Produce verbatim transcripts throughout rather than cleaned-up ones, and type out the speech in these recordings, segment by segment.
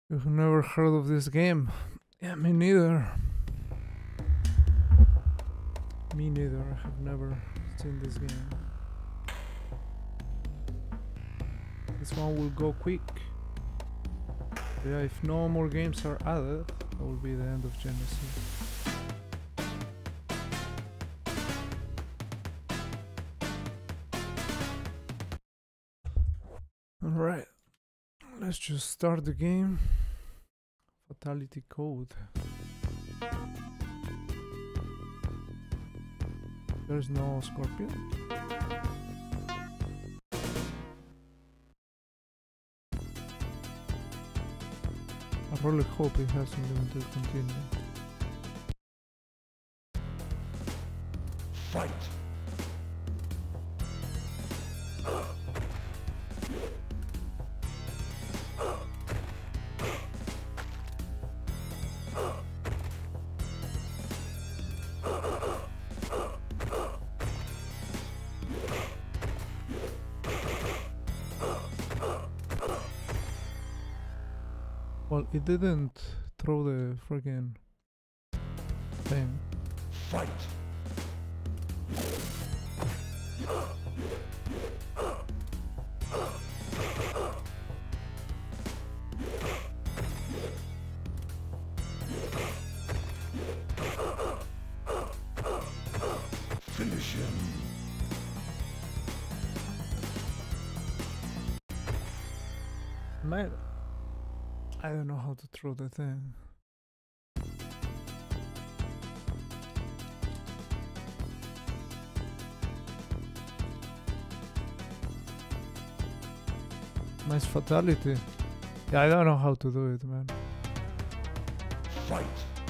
You've never heard of this game? Yeah, me neither. Me neither. I have never seen this game. This one will go quick. Yeah, if no more games are added, that will be the end of Genesis. Alright, let's just start the game. Fatality code. There's no scorpion. I really hope it has unlimited continue. Fight! Well, it didn't throw the friggin' thing. Fight! Finish him. Man, I don't know how to throw the thing. Nice fatality. Yeah, I don't know how to do it, man. Fight!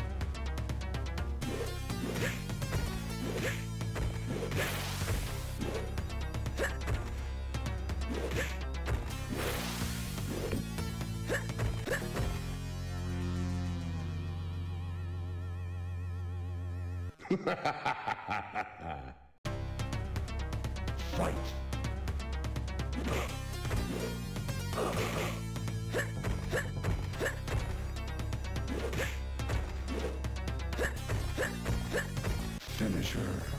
Fight! Finisher.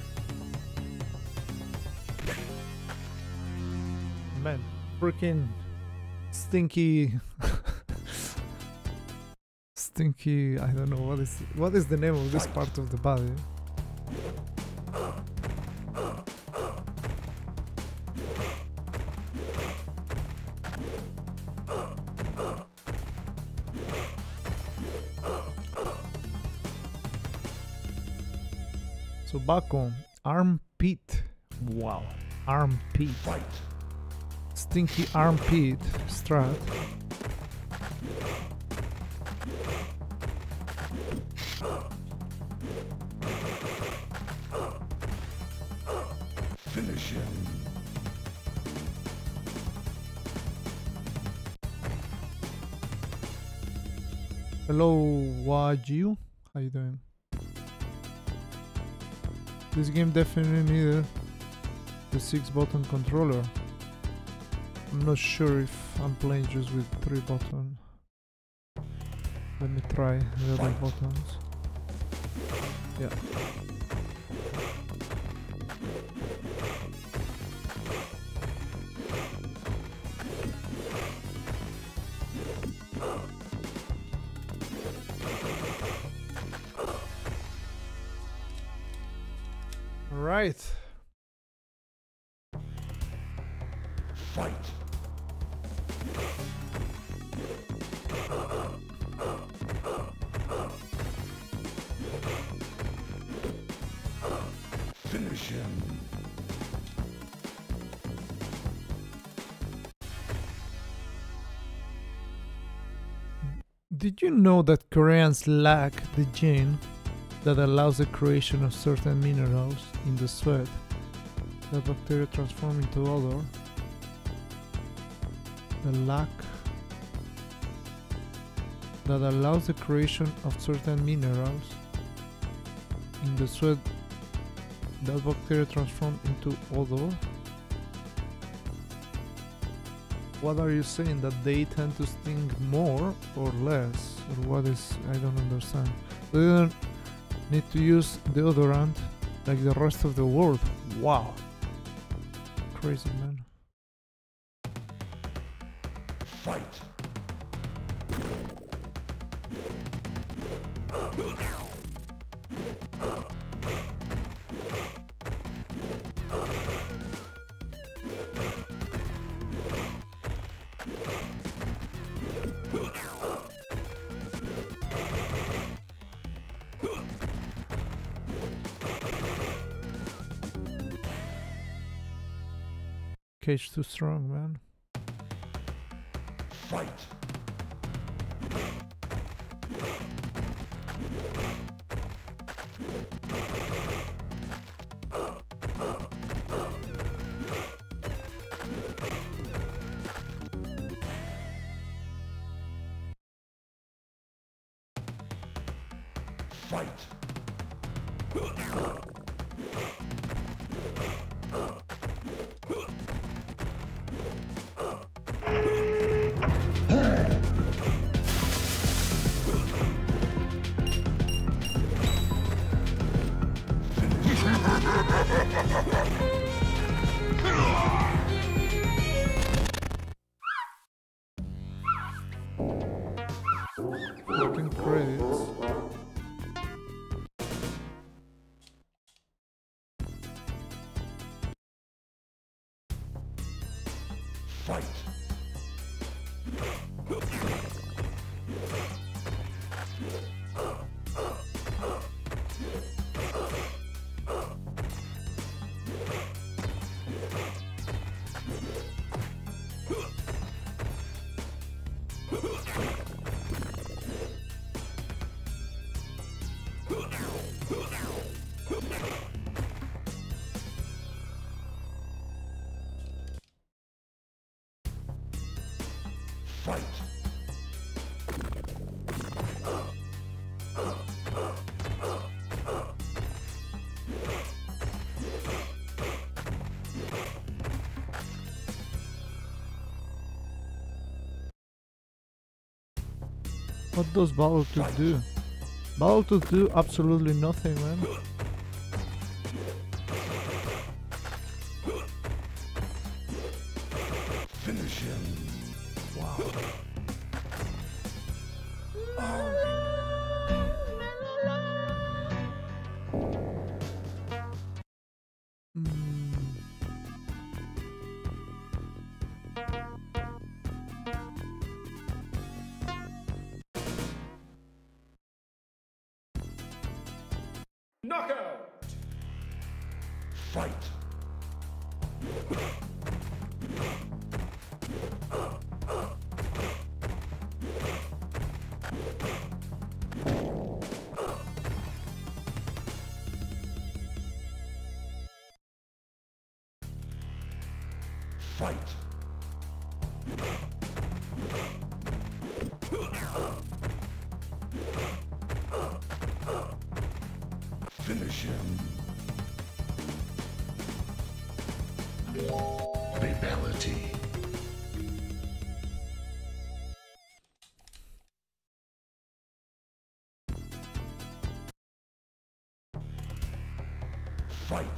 Man, freaking stinky. Stinky, I don't know what is what is the name of this part of the body. So back on armpit. Wow, armpit. Fight! Stinky armpit strat. Finish him. Hello, Waju. How you doing? This game definitely needed the six button controller. I'm not sure if I'm playing just with three buttons. Let me try the other buttons. Yeah. Right. Fight! Finish him. Did you know that Koreans lack the gene that allows the creation of certain minerals in the sweat that bacteria transform into odor? The lack that allows the creation of certain minerals in the sweat that bacteria transform into odor. What are you saying? That they tend to sting more or less? Or what is... I don't understand. They don't need to use deodorant like the rest of the world. Wow. Crazy, man. Fight. Cage too strong, man. Fight. Fight. Fucking credits. Fight. Fight. What does Battletoad do? Battletoad do absolutely nothing, man. Finish him. Wow. Mm. Knockout! Fight. Fight. Finish him. Fatality. Fight.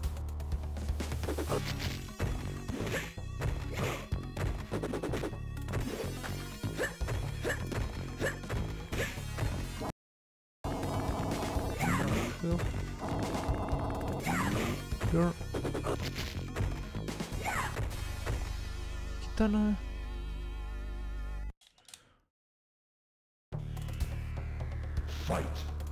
Sure. Sure. Kitana. Fight.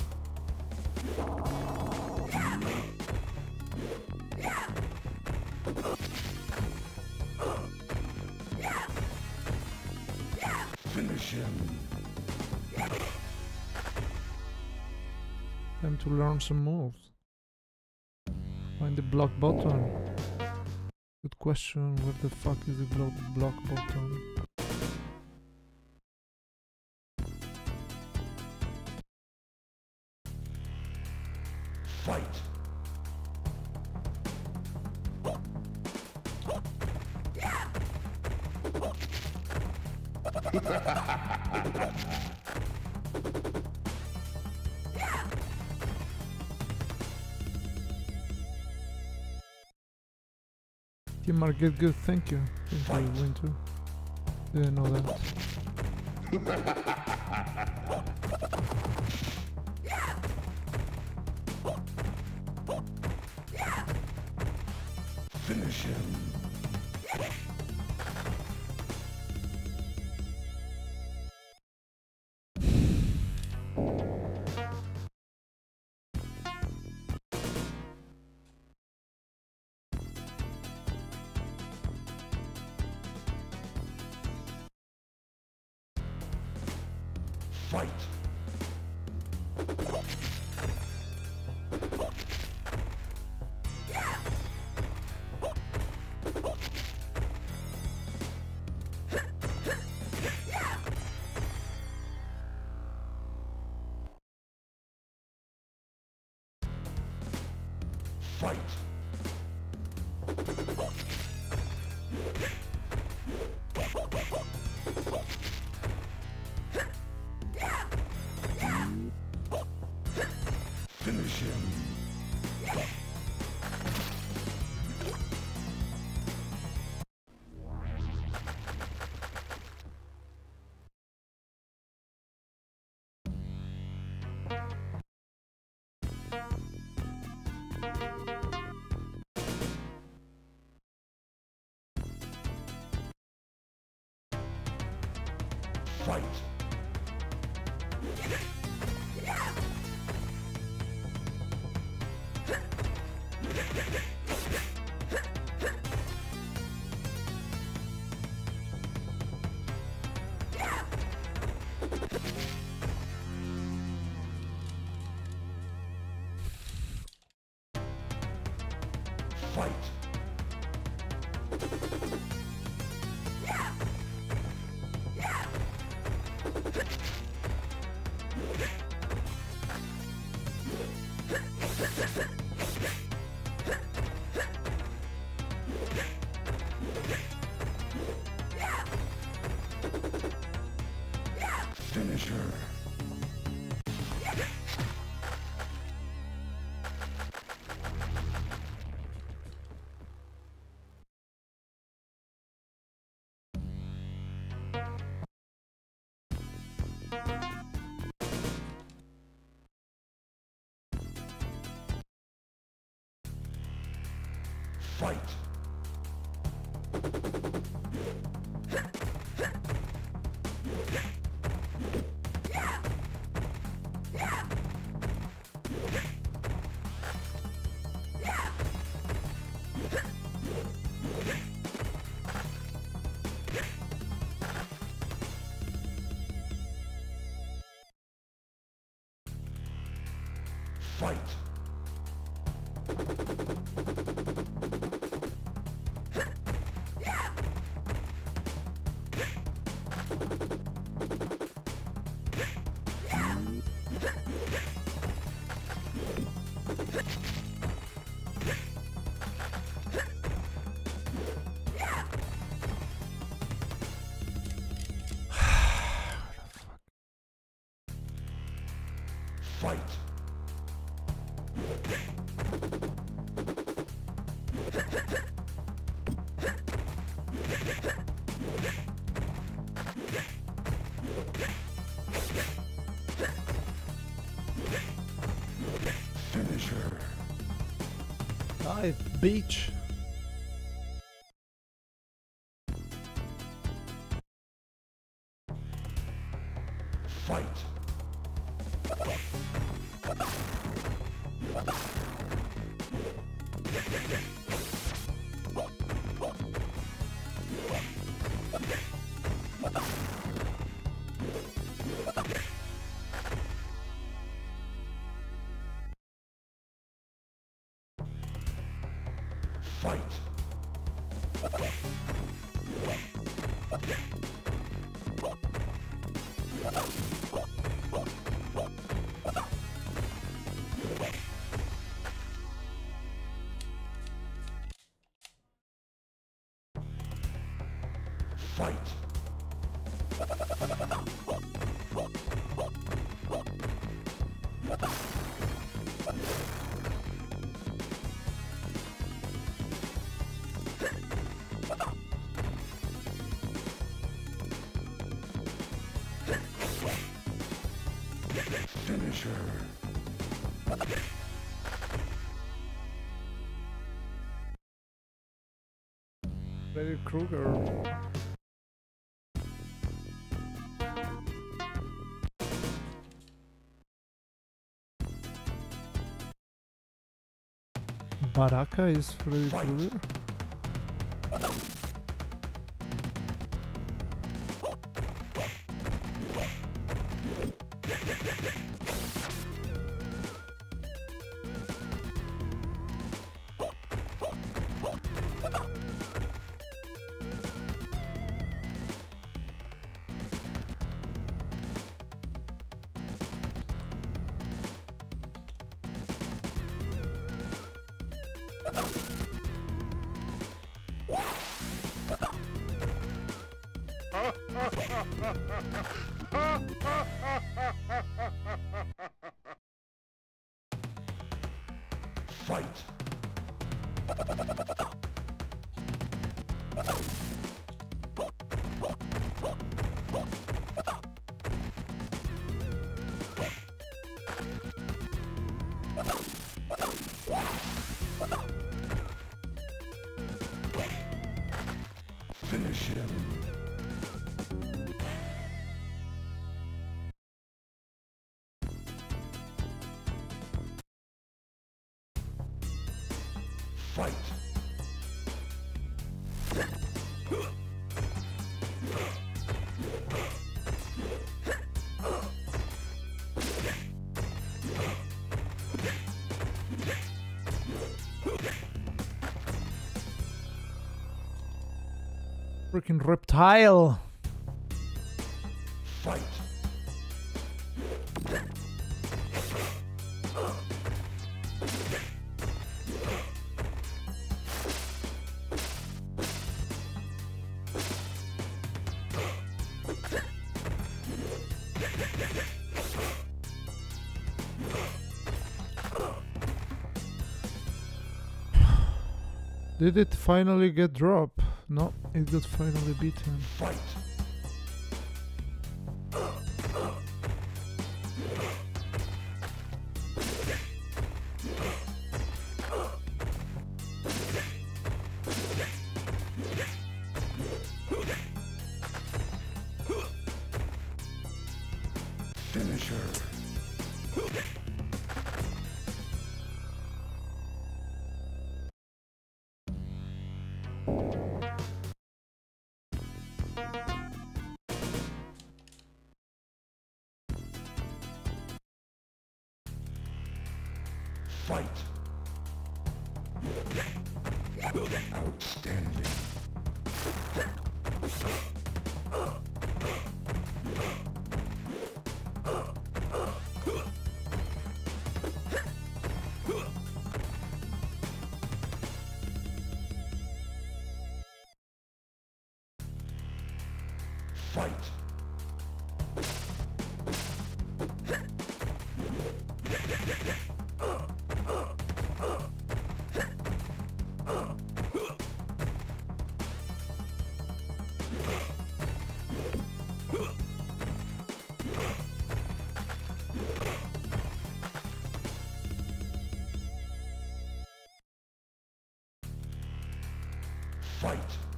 Finish him. Time to learn some moves. Find the block button. Good question. Where the fuck is the block block button? Fight. Team Mark, get good, thank you. Thank you, Winter. Didn't know that. Finish him. Fight. Fight. Finish him. Fight. Fight. Finish her. Fight. Fight. Fight. Finish her. Die, bitch. Fight. Fight. Fight. Finisher. Freddy Krueger. Baraka is Freddy Krueger. Fight. Finish him. Fight. Freaking reptile. Fight. Did it finally get dropped? No, it got finally beaten. Fight. Finisher. Fight. Outstanding. Fight. Fight.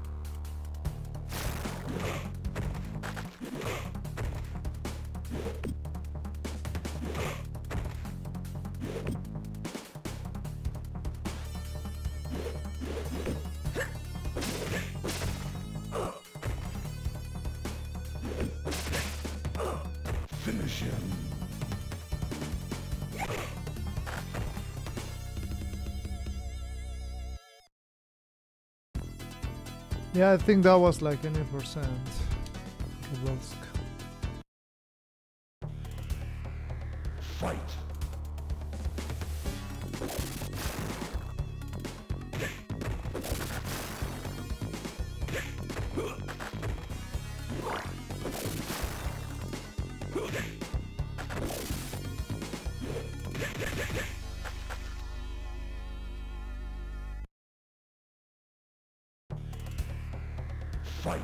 Finish him. Yeah, I think that was like any percent. Kowalsk. Fight. Fight.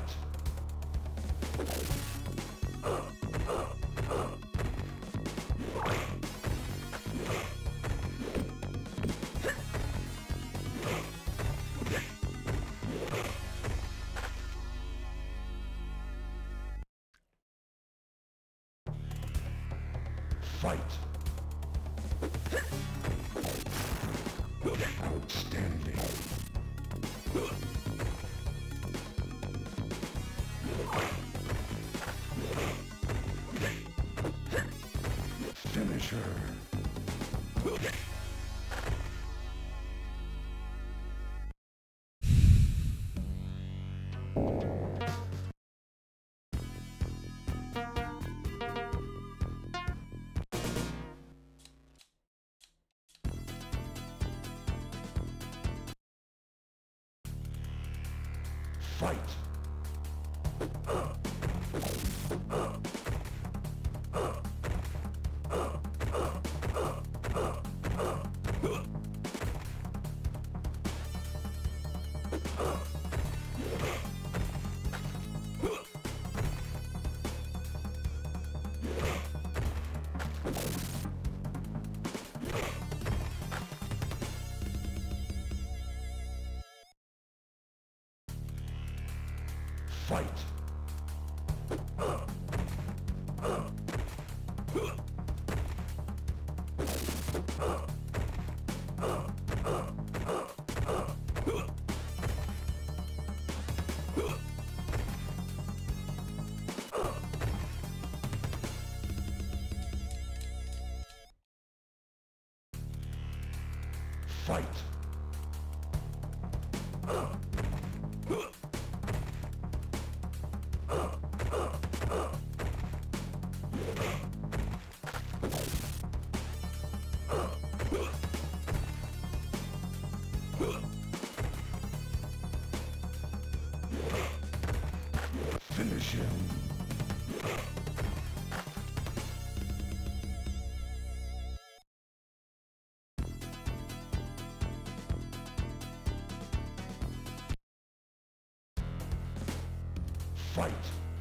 Fight. Outstanding. Finisher. Fight. Fight. Fight. Finish him. Fight.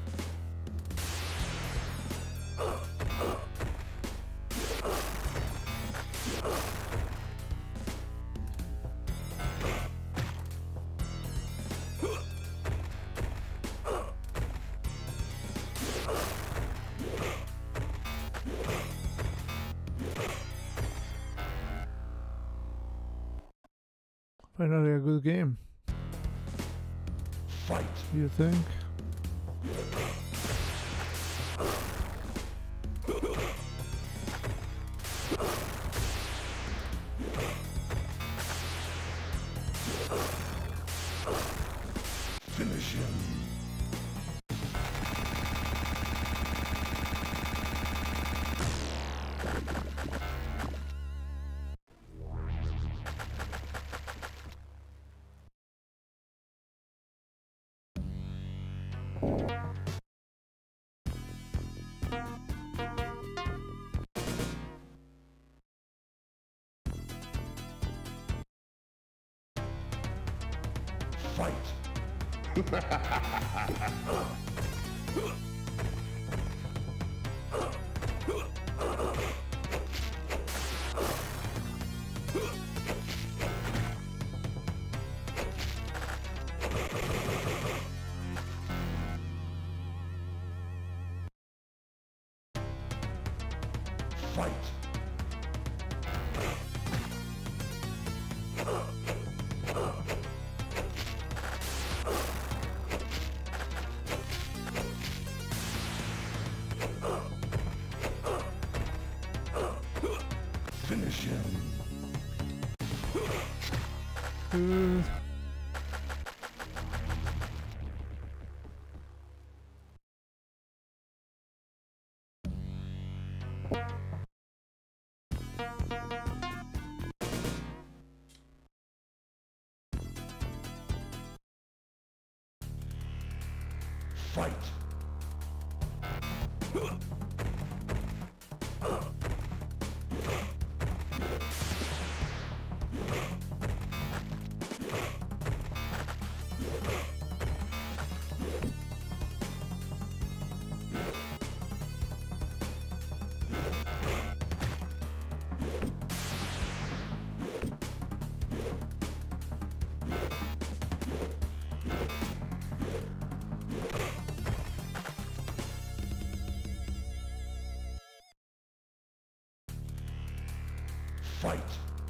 Finally a good game. Fight. You think? Finish him. Fight. Fight. Finish him. Good. Fight. Fight.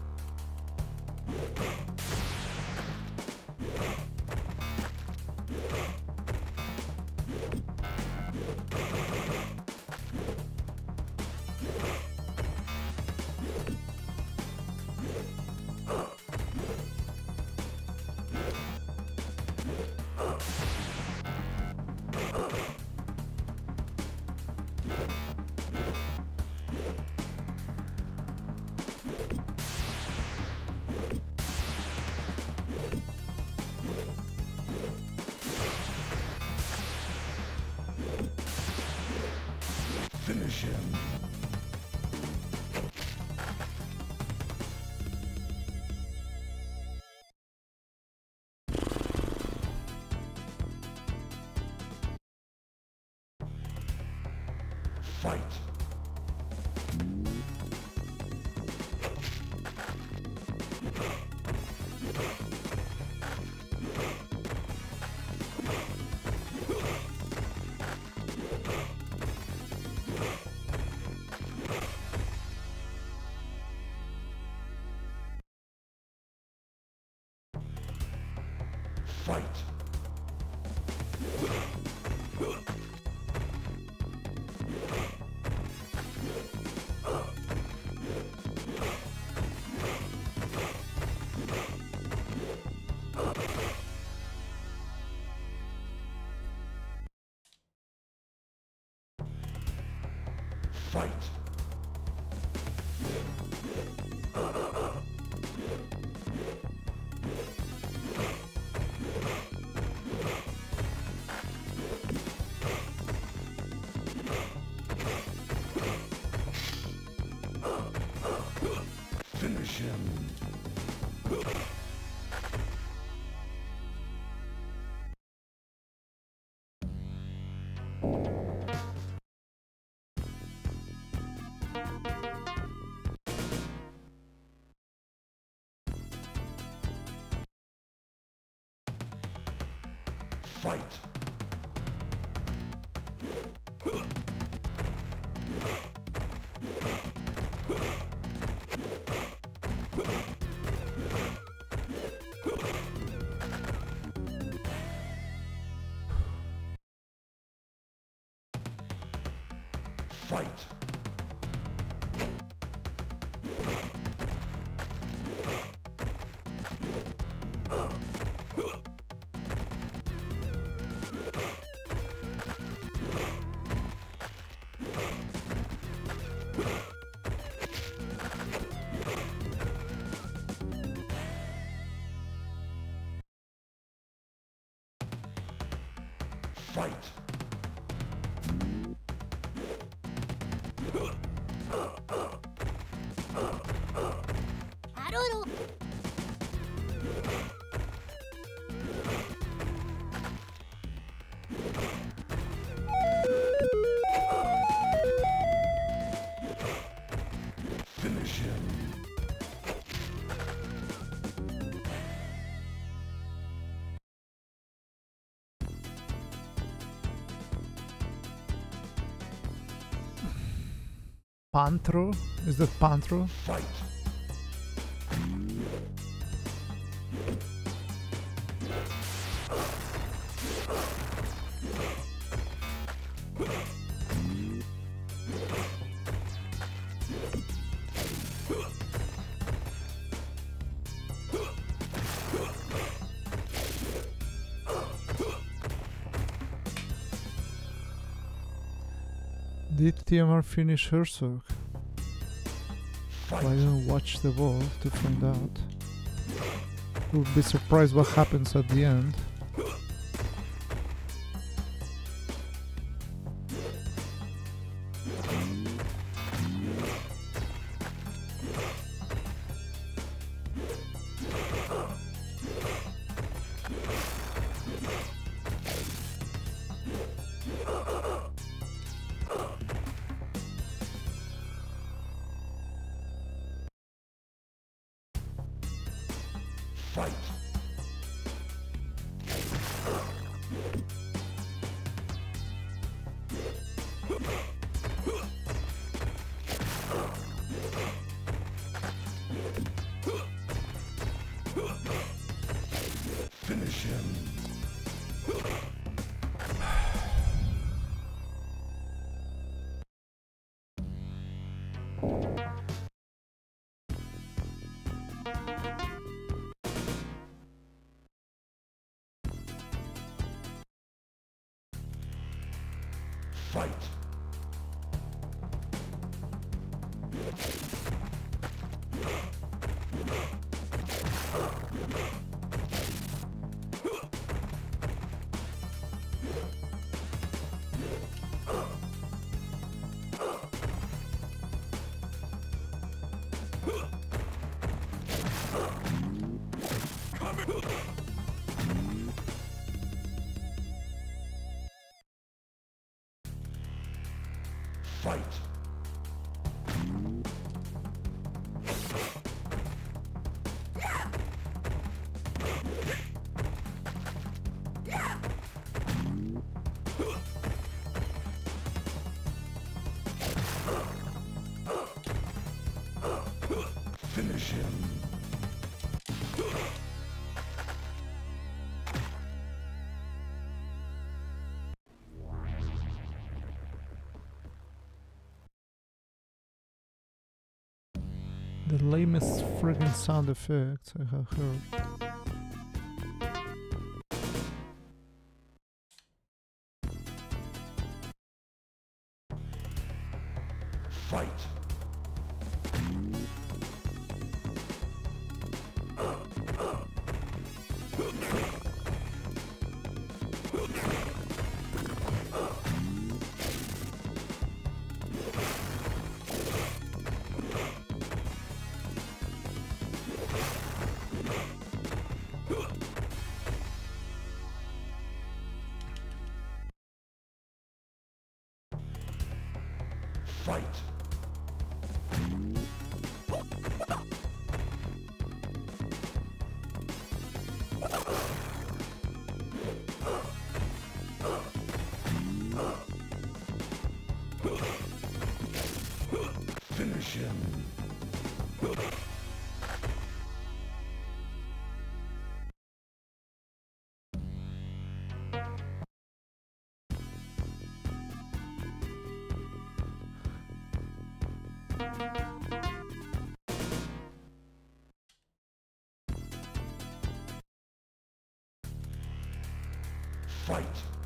Finish him. Fight. Fight. Fight. Finish him. Fight. Fight. Fight. Finish him. Pantro? Is that Pantro? Fight. Did T M R finish her soak? I didn't watch the wall to find out. Would be surprised what happens at the end. Fight. him. Fight. Fight. Finish him. The lamest friggin' sound effects I have heard. Fight. Fight. Finish him. Fight.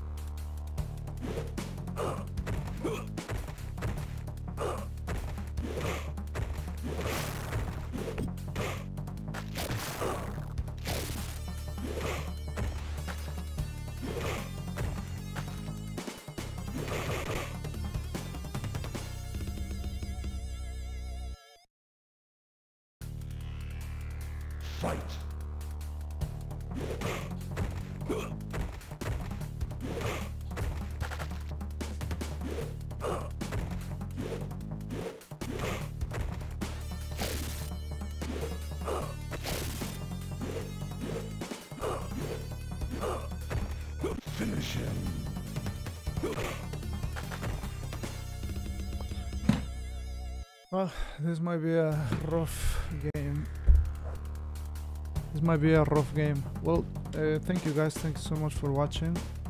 Fight. Finish him. Well, this might be a rough game. This might be a rough game. Well, uh, thank you guys. Thank you so much for watching.